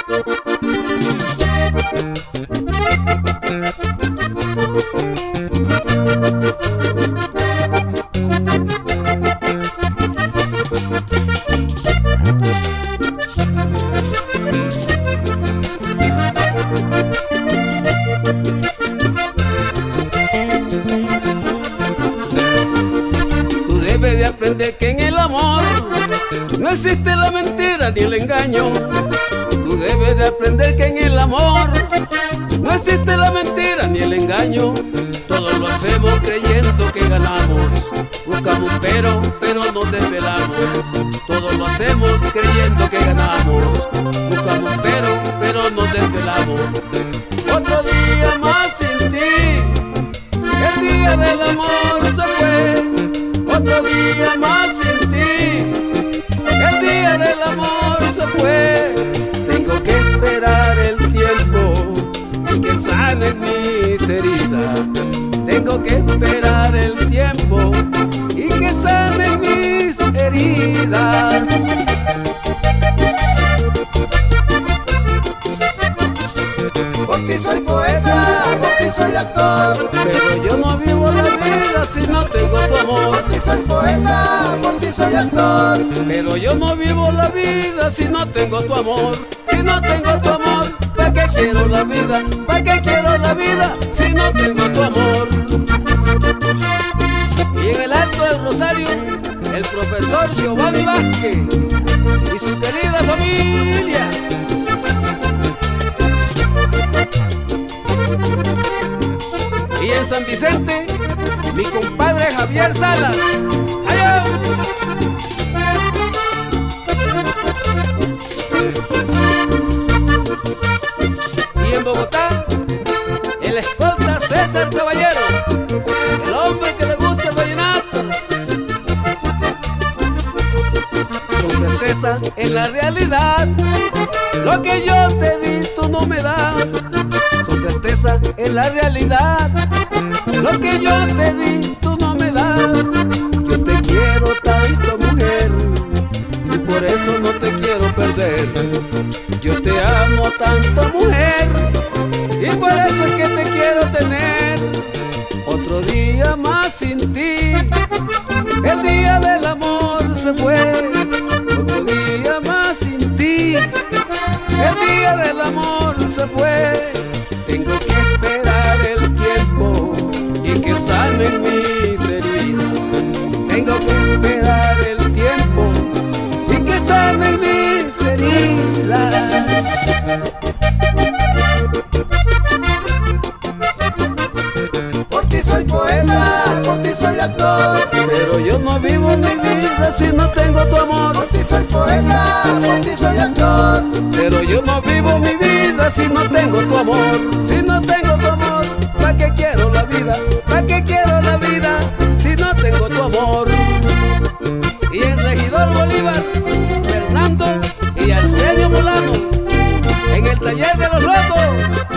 Tú debes de aprender que en el amor no existe la mentira ni el engaño. Tú debes de aprender que en el amor no existe la mentira ni el engaño. Todos lo hacemos creyendo que ganamos. Buscamos pero nos desvelamos. Todos lo hacemos creyendo que ganamos. Buscamos pero nos desvelamos. Otro día más sin ti, el día del amor se fue. Otro día más sin ti, el día del amor se fue. Tengo que esperar el tiempo y que sanen mis heridas. Tengo que esperar el tiempo y que sanen mis heridas. Por ti soy poeta, por ti soy actor, pero yo no vivo la vida si no tengo tu amor. por ti soy poeta, por ti soy actor, Pero yo no vivo la vida si no tengo tu amor. Si no tengo tu amor, ¿para qué quiero la vida? ¿Para qué quiero la vida si no tengo tu amor? Y en el Alto del Rosario, el profesor Giovanni Vázquez y su querida familia. Y en San Vicente, mi compadre Javier Salas. ¡Allá! Y en Bogotá, el escolta César Caballero, el hombre que le gusta el vallenato. Con certeza en la realidad, lo que yo te di tú no me das. Con certeza en la realidad, lo que yo te di tú no me das. Yo te quiero tanto, mujer, y por eso no te quiero perder. Yo te amo tanto, mujer, y por eso es que te quiero tener. Otro día más sin ti, el día del amor se fue. Otro día más sin ti, el día del amor se fue. Tengo que esperar el tiempo y que sanen mis heridas. Tengo que esperar el tiempo y que sanen mis heridas. por ti soy poeta, por ti soy actor, Pero yo no vivo mi vida si no tengo tu amor. por ti soy poeta, por ti soy actor, Pero yo no vivo mi vida si no tengo tu amor. Si no tengo tu amor, ¿para qué quiero la vida? ¿Para qué quiero la vida si no tengo tu amor? Y el regidor Bolívar, Fernando y Arsenio Molano, en el taller de los locos.